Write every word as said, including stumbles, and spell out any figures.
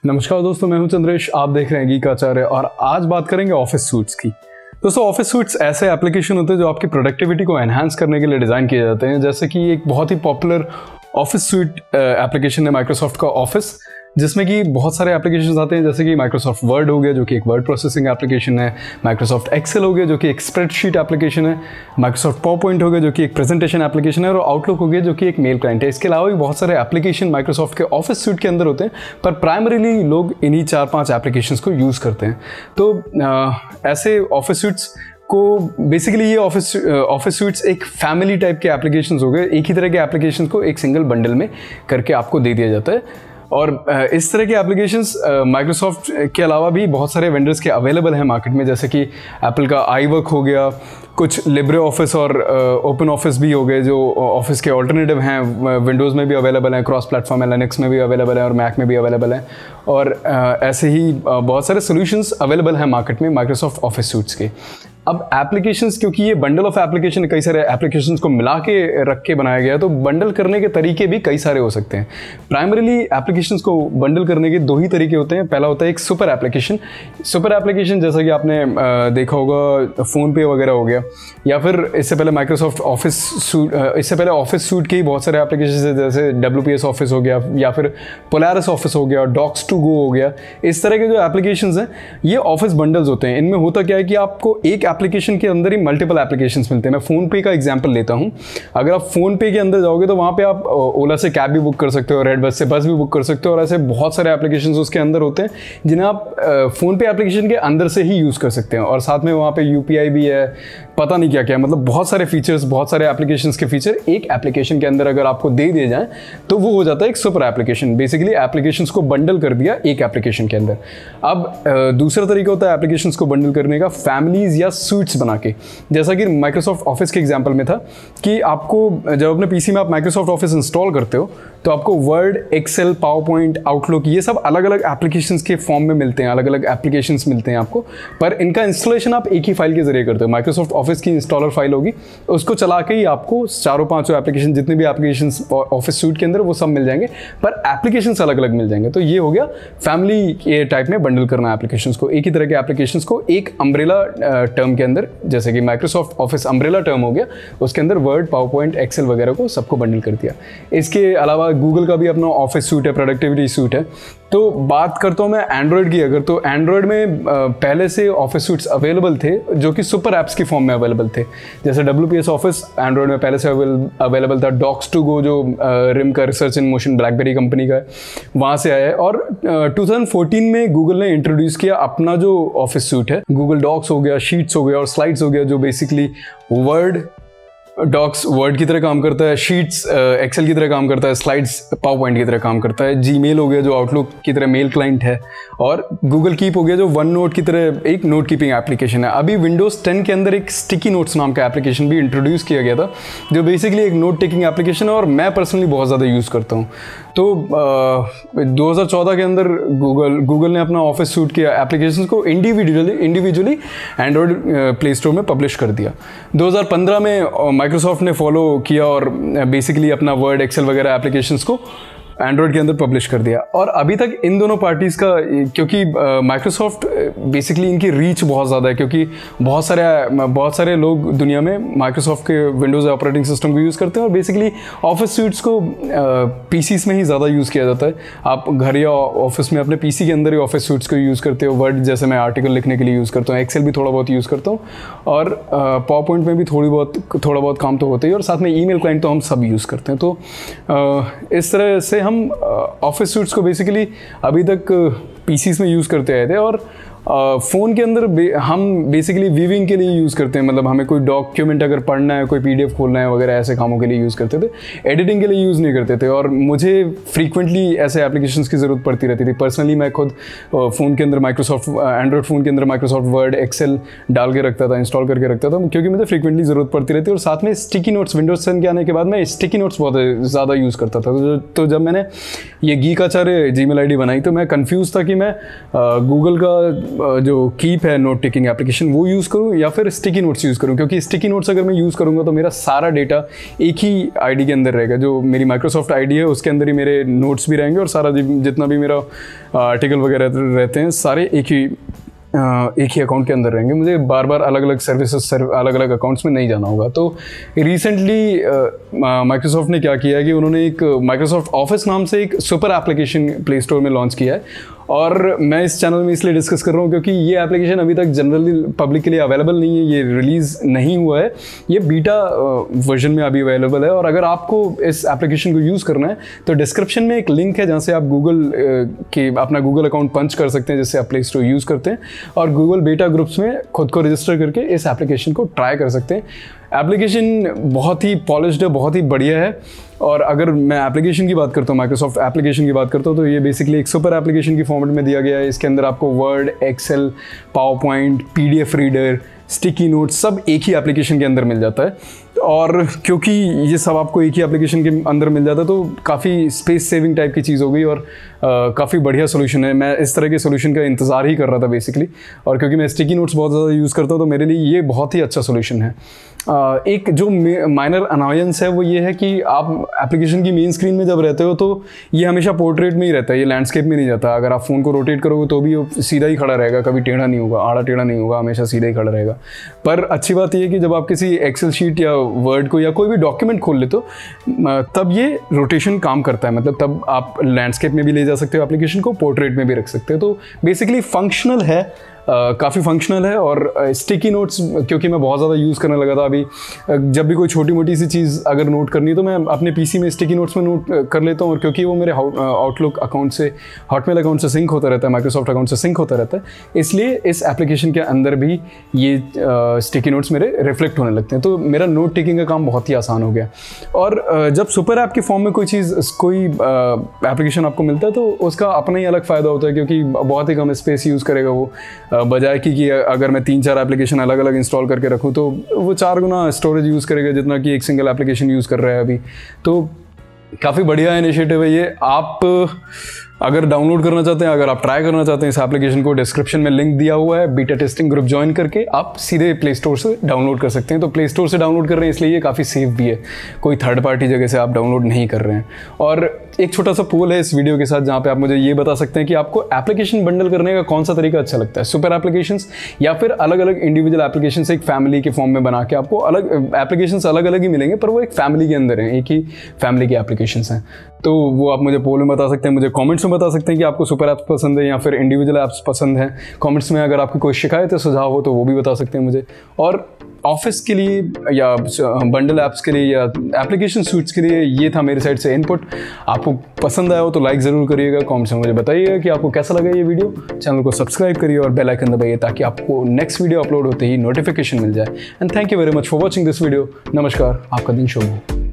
नमस्कार दोस्तों, मैं हूं चंद्रेश। आप देख रहे हैं गीक आचार्य और आज बात करेंगे ऑफिस सूट्स की। दोस्तों, ऑफिस सूट्स ऐसे एप्लीकेशन होते हैं जो आपकी प्रोडक्टिविटी को एनहांस करने के लिए डिज़ाइन किए जाते हैं। जैसे कि एक बहुत ही पॉपुलर ऑफिस सूट एप्लीकेशन है माइक्रोसॉफ्ट का ऑफिस, जिसमें कि बहुत सारे एप्लीकेशंस आते हैं। जैसे कि माइक्रोसॉफ्ट वर्ड हो गया जो कि एक वर्ड प्रोसेसिंग एप्लीकेशन है, माइक्रोसॉफ्ट एक्सेल हो गया जो कि एक स्प्रेडशीट एप्लीकेशन है, माइक्रोसॉफ्ट पावर पॉइंट हो गया जो कि एक प्रेजेंटेशन एप्लीकेशन है, और आउटलुक हो गया जो कि एक मेल क्लाइंट है। इसके अलावा भी बहुत सारे एप्लीकेशन माइक्रोसॉफ्ट के ऑफिस सूट के अंदर होते हैं, पर प्राइमरीली लोग इन्हीं चार पाँच एप्लीकेशंस को यूज़ करते हैं। तो आ, ऐसे ऑफिस सूट्स को बेसिकली ये ऑफिस ऑफिस सूट्स एक फैमिली टाइप के एप्लीकेशंस हो गए। एक ही तरह के एप्लीकेशंस को एक सिंगल बंडल में करके आपको दे दिया जाता है। और इस तरह के एप्लीकेशंस माइक्रोसॉफ्ट के अलावा भी बहुत सारे वेंडर्स के अवेलेबल हैं मार्केट में। जैसे कि एप्पल का आई वर्क हो गया, कुछ लिब्रे ऑफिस और ओपन ऑफिस भी हो गए जो ऑफिस के ऑल्टरनेटिव हैं। विंडोज़ में भी अवेलेबल हैं, क्रॉस प्लेटफॉर्म है, लिनक्स में भी अवेलेबल है और मैक में भी अवेलेबल है। और ऐसे ही बहुत सारे सोल्यूशंस अवेलेबल हैं मार्केट में माइक्रोसॉफ्ट ऑफिस सूट्स के। अब एप्लीकेशंस, क्योंकि ये बंडल ऑफ एप्लीकेशन, कई सारे एप्लीकेशंस को मिला के रख के बनाया गया है, तो बंडल करने के तरीके भी कई सारे हो सकते हैं। प्राइमरीली एप्लीकेशंस को बंडल करने के दो ही तरीके होते हैं। पहला होता है एक सुपर एप्लीकेशन। सुपर एप्लीकेशन जैसा कि आपने देखा होगा फ़ोन पे वगैरह हो गया, या फिर इससे पहले माइक्रोसॉफ्ट ऑफिस सूट, इससे पहले ऑफिस सूट के ही बहुत सारे एप्लीकेशन है, जैसे डब्ल्यू पी एस ऑफिस हो गया, या फिर पोलारिस ऑफिस हो गया, डॉक्स टू गो हो गया। इस तरह के जो एप्लीकेशंस हैं ये ऑफिस बंडल्स होते हैं। इनमें होता क्या है कि आपको एक एप्लीकेशन के अंदर ही मल्टीपल एप्लीकेशंस मिलते हैं। मैं फ़ोन पे का एग्जांपल लेता हूं। अगर आप फ़ोन पे के अंदर जाओगे तो वहां पे आप ओला से कैब भी बुक कर सकते हो, रेड बस से बस भी बुक कर सकते हो, और ऐसे बहुत सारे एप्लीकेशंस उसके अंदर होते हैं जिन्हें आप फ़ोन पे एप्लीकेशन के अंदर से ही यूज़ कर सकते हैं। और साथ में वहाँ पे यू पी आई भी है, पता नहीं क्या क्या, मतलब बहुत सारे फीचर्स, बहुत सारे एप्लीकेशंस के फीचर एक एप्लीकेशन के अंदर अगर आपको दे दिए जाएँ तो वो हो जाता है एक सुपर एप्लीकेशन। बेसिकली एप्लीकेशंस को बंडल कर दिया एक एप्लीकेशन के अंदर। अब दूसरा तरीका होता है एप्लीकेशंस को बंडल करने का फैमिलीज या सूट्स बना के। जैसा कि माइक्रोसॉफ्ट ऑफिस के एग्जांपल में था कि आपको जब अपने पीसी में आप माइक्रोसॉफ्ट ऑफिस इंस्टॉल करते हो तो आपको Word, Excel, Power Point, Outlook, ये सब अलग अलग एप्लीकेशंस के फॉर्म में मिलते हैं, अलग अलग एप्लीकेशंस मिलते हैं आपको, पर इनका इंस्टॉलेशन आप एक ही फाइल के जरिए करते हो। माइक्रोसॉफ्ट ऑफिस की इंस्टॉलर फाइल होगी, उसको चला के ही आपको चारों पांचों एप्लीकेशन, जितने भी एप्लीकेशंस ऑफिस सूट के अंदर, वो सब मिल जाएंगे, पर एप्लीकेशंस अलग अलग मिल जाएंगे। तो ये हो गया फैमिली के टाइप में बंडल करना एप्लीकेशंस को, एक ही तरह के एप्लीकेशंस को एक अम्ब्रेला टर्म के अंदर, जैसे कि माइक्रोसॉफ्ट ऑफिस अम्ब्रेला टर्म हो गया, उसके अंदर वर्ड, पावर पॉइंट, एक्सेल वगैरह को सबको बंडल कर दिया। इसके अलावा गूगल का भी अपना ऑफिस सूट है, प्रोडक्टिविटी सूट है। तो बात करता हूँ मैं एंड्रॉयड की अगर, तो एंड्रॉयड में पहले से ऑफिस सूट्स अवेलेबल थे जो कि सुपर ऐप्स की फॉर्म में अवेलेबल थे। जैसे W P S Office Android में पहले से अवेलेबल था। डॉक्स टू गो जो रिम का रिसर्च इन मोशन ब्लैकबेरी कंपनी का है, वहाँ से आया है। और टू थाउजेंड फोर्टीन में गूगल ने इंट्रोड्यूस किया अपना जो ऑफिस सूट है, गूगल डॉक्स हो गया, शीट्स हो गया और स्लाइड्स हो गया, जो बेसिकली वर्ड डॉक्स वर्ड की तरह काम करता है, शीट्स एक्सेल की तरह काम करता है, स्लाइड्स पावर पॉइंट की तरह काम करता है, जीमेल हो गया जो आउटलुक की तरह मेल क्लाइंट है, और गूगल कीप हो गया जो वन नोट की तरह एक नोट कीपिंग एप्लीकेशन है। अभी विंडोज़ टेन के अंदर एक स्टिकी नोट्स नाम का एप्लीकेशन भी इंट्रोड्यूस किया गया था, जो बेसिकली एक नोट टेकिंग एप्लीकेशन है और मैं पर्सनली बहुत ज़्यादा यूज़ करता हूँ। तो दो हज़ार चौदह के अंदर गूगल गूगल ने अपना ऑफिस सूट के एप्लीकेशन को individually individually Android Play Store में पब्लिश कर दिया। दो हज़ार पंद्रह में माइक्रोसॉफ्ट ने फॉलो किया और बेसिकली अपना वर्ड, एक्सेल वगैरह एप्लीकेशंस को एंड्रॉयड के अंदर पब्लिश कर दिया। और अभी तक इन दोनों पार्टीज़ का, क्योंकि माइक्रोसॉफ्ट बेसिकली इनकी रीच बहुत ज़्यादा है, क्योंकि बहुत सारे बहुत सारे लोग दुनिया में माइक्रोसॉफ्ट के विंडोज़ ऑपरेटिंग सिस्टम को यूज़ करते हैं, और बेसिकली ऑफिस सूट्स को पीसीस में ही ज़्यादा यूज़ किया जाता है। आप घर या ऑफिस में अपने पीसी के अंदर ही ऑफिस सूट्स को यूज़ करते हो। वर्ड जैसे मैं आर्टिकल लिखने के लिए यूज़ करता हूँ, एक्सेल भी थोड़ा बहुत यूज़ करता हूँ, और पावर पॉइंट में भी थोड़ी बहुत थोड़ा बहुत काम तो होता ही, और साथ में ईमेल क्लाइंट तो हम सब यूज़ करते हैं। तो इस तरह से हम ऑफिस सूट्स को बेसिकली अभी तक पीसीस में यूज़ करते आए थे। और फ़ोन के अंदर बे, हम बेसिकली व्यूइंग के लिए यूज़ करते हैं, मतलब हमें कोई डॉक्यूमेंट अगर पढ़ना है, कोई पीडीएफ खोलना है वगैरह, ऐसे कामों के लिए यूज़ करते थे। एडिटिंग के लिए यूज़ नहीं करते थे, और मुझे फ्रीक्वेंटली ऐसे एप्लीकेशंस की ज़रूरत पड़ती रहती थी। पर्सनली मैं खुद फ़ोन के अंदर माइक्रोसॉफ्ट एंड्रॉयड फ़ोन के अंदर माइक्रोसॉफ्ट वर्ड, एक्सेल डाल के रखता था, इंस्टॉल करके रखता था, क्योंकि मुझे फ्रीक्वेंटली ज़रूरत पड़ती रहती। और साथ में स्टिकी नोट्स, विंडोज टेन के आने के बाद मैं स्टिकी नोट्स बहुत ज़्यादा यूज़ करता था। तो जब मैंने ये गीक आचार्य जीमेल आईडी बनाई तो मैं कंफ्यूज था कि मैं गूगल का जो कीप है नोट टेकिंग एप्लीकेशन वो यूज़ करूँ या फिर स्टिकी नोट्स यूज़ करूँ, क्योंकि स्टिकी नोट्स अगर मैं यूज़ करूँगा तो मेरा सारा डेटा एक ही आईडी के अंदर रहेगा। जो मेरी माइक्रोसॉफ्ट आईडी है उसके अंदर ही मेरे नोट्स भी रहेंगे और सारा जितना भी मेरा आर्टिकल वगैरह रहते हैं सारे एक ही एक ही अकाउंट के अंदर रहेंगे। मुझे बार बार अलग अलग सर्विसेज अलग अलग अकाउंट्स में नहीं जाना होगा। तो रिसेंटली माइक्रोसॉफ्ट ने क्या किया है कि उन्होंने एक माइक्रोसॉफ्ट ऑफिस नाम से एक सुपर एप्लीकेशन प्ले स्टोर में लॉन्च किया है, और मैं इस चैनल में इसलिए डिस्कस कर रहा हूँ क्योंकि ये एप्लीकेशन अभी तक जनरली पब्लिक के लिए अवेलेबल नहीं है, ये रिलीज़ नहीं हुआ है, ये बीटा वर्जन में अभी अवेलेबल है। और अगर आपको इस एप्लीकेशन को यूज़ करना है तो डिस्क्रिप्शन में एक लिंक है जहाँ से आप गूगल के अपना गूगल अकाउंट पंच कर सकते हैं जिससे आप प्ले स्टोर यूज़ करते हैं, और गूगल बेटा ग्रुप्स में खुद को रजिस्टर करके इस एप्लीकेशन को ट्राई कर सकते हैं। एप्लीकेशन बहुत ही पॉलिश्ड है, बहुत ही बढ़िया है। और अगर मैं एप्लीकेशन की बात करता हूँ, माइक्रोसॉफ्ट एप्लीकेशन की बात करता हूँ, तो ये बेसिकली एक सुपर एप्लीकेशन की फॉर्मेट में दिया गया है। इसके अंदर आपको Word, Excel, Power Point, PDF reader, sticky note सब एक ही एप्लीकेशन के अंदर मिल जाता है। और क्योंकि ये सब आपको एक ही एप्लीकेशन के अंदर मिल जाता है तो काफ़ी स्पेस सेविंग टाइप की चीज़ हो गई, और काफ़ी बढ़िया सोल्यूशन है। मैं इस तरह के सोल्यूशन का इंतज़ार ही कर रहा था बेसिकली, और क्योंकि मैं स्टिकी नोट्स बहुत ज़्यादा यूज़ करता हूँ तो मेरे लिए ये बहुत ही अच्छा सोल्यूशन है। Uh, एक जो माइनर अनॉयंस है वो ये है कि आप एप्लीकेशन की मेन स्क्रीन में जब रहते हो तो ये हमेशा पोर्ट्रेट में ही रहता है, ये लैंडस्केप में नहीं जाता। अगर आप फ़ोन को रोटेट करोगे तो भी वो सीधा ही खड़ा रहेगा, कभी टेढ़ा नहीं होगा, आड़ा टेढ़ा नहीं होगा, हमेशा सीधा ही खड़ा रहेगा। पर अच्छी बात ये है कि जब आप किसी एक्सेल शीट या वर्ड को या कोई भी डॉक्यूमेंट खोल लेते हो तब ये रोटेशन काम करता है, मतलब तब आप लैंडस्केप में भी ले जा सकते हो एप्लीकेशन को, पोर्ट्रेट में भी रख सकते हो। तो बेसिकली फंक्शनल है, Uh, काफ़ी फंक्शनल है। और स्टिकी uh, नोट्स क्योंकि मैं बहुत ज़्यादा यूज़ करने लगा था अभी, uh, जब भी कोई छोटी मोटी सी चीज़ अगर नोट करनी है तो मैं अपने पीसी में स्टिकी नोट्स में नोट uh, कर लेता हूँ। और क्योंकि वो मेरे आउटलुक अकाउंट से, हॉटमेल अकाउंट से सिंक होता रहता है, माइक्रोसॉफ्ट अकाउंट से सिंक होता रहता है, इसलिए इस एप्लीकेशन के अंदर भी ये स्टिकी uh, नोट्स मेरे रिफ्लेक्ट होने लगते हैं। तो मेरा नोट टेकिंग का काम बहुत ही आसान हो गया। और uh, जब सुपर ऐप की फॉर्म में कोई चीज़, कोई एप्लीकेशन uh, आपको मिलता है तो उसका अपना ही अलग फ़ायदा होता है, क्योंकि बहुत ही कम स्पेस यूज़ करेगा वो, बजाय कि, कि अगर मैं तीन चार एप्लीकेशन अलग अलग इंस्टॉल करके रखूँ तो वो चार गुना स्टोरेज यूज़ करेगा जितना कि एक सिंगल एप्लीकेशन यूज़ कर रहा है अभी। तो काफ़ी बढ़िया इनिशिएटिव है ये। आप अगर डाउनलोड करना चाहते हैं, अगर आप ट्राई करना चाहते हैं इस एप्लीकेशन को, डिस्क्रिप्शन में लिंक दिया हुआ है, बीटा टेस्टिंग ग्रुप ज्वाइन करके आप सीधे प्ले स्टोर से डाउनलोड कर सकते हैं। तो प्ले स्टोर से डाउनलोड कर रहे हैं इसलिए ये काफ़ी सेफ भी है, कोई थर्ड पार्टी जगह से आप डाउनलोड नहीं कर रहे हैं। और एक छोटा सा पोल है इस वीडियो के साथ जहाँ पे आप मुझे ये बता सकते हैं कि आपको एप्लीकेशन बंडल करने का कौन सा तरीका अच्छा लगता है, सुपर एप्लीकेशंस या फिर अलग अलग इंडिविजुअल एप्लीकेशंस एक फैमिली के फॉर्म में बना के। आपको अलग एप्लीकेशंस अलग अलग ही मिलेंगे पर वो एक फैमिली के अंदर हैं, एक ही फैमिली की एप्लीकेशंस हैं। तो वो आप मुझे पोल में बता सकते हैं, मुझे कमेंट्स में बता सकते हैं कि आपको सुपर ऐप्स पसंद है या फिर इंडिविजुअल ऐप्स पसंद है। कमेंट्स में अगर आपकी कोई शिकायत या सुझाव हो तो वो भी बता सकते हैं मुझे। और ऑफिस के लिए या बंडल ऐप्स के लिए या एप्लीकेशन सूट्स के लिए ये था मेरी साइड से इनपुट। आपको पसंद आया हो तो लाइक ज़रूर करिएगा, कमेंट्स में मुझे बताइएगा कि आपको कैसा लगा ये वीडियो। चैनल को सब्सक्राइब करिए और बेल आइकन दबाइए ताकि आपको नेक्स्ट वीडियो अपलोड होते ही नोटिफिकेशन मिल जाए। And thank you very much for watching this video. नमस्कार, आपका दिन शुभ हो।